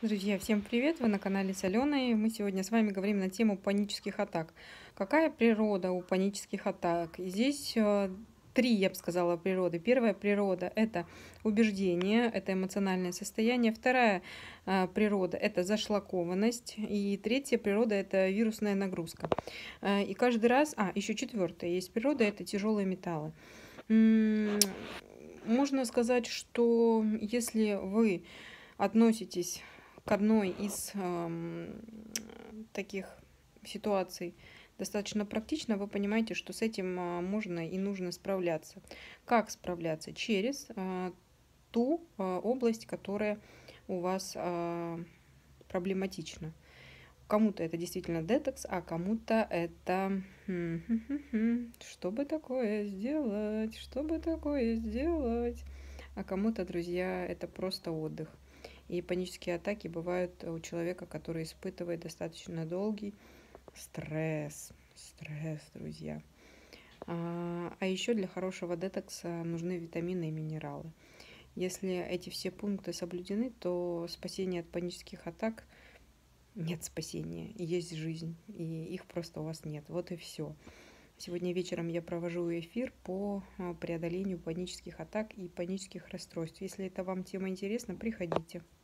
Друзья, всем привет! Вы на канале с Аленой. Мы сегодня с вами говорим на тему панических атак. Какая природа у панических атак? И здесь три, я бы сказала, природы. Первая природа – это убеждение, это эмоциональное состояние. Вторая природа – это зашлакованность. И третья природа – это вирусная нагрузка. И каждый раз… еще четвертая есть природа – это тяжелые металлы. Можно сказать, что если вы относитесь к одной из таких ситуаций достаточно практично, вы понимаете, что с этим можно и нужно справляться. Как справляться? Через ту область, которая у вас проблематична. Кому-то это действительно детокс, а кому-то это что бы такое сделать, что бы такое сделать. А кому-то, друзья, это просто отдых. И панические атаки бывают у человека, который испытывает достаточно долгий стресс. Стресс, друзья. А еще для хорошего детокса нужны витамины и минералы. Если эти все пункты соблюдены, то спасение от панических атак нет спасения, есть жизнь, и их просто у вас нет. Вот и все. Сегодня вечером я провожу эфир по преодолению панических атак и панических расстройств. Если это вам тема интересна, приходите.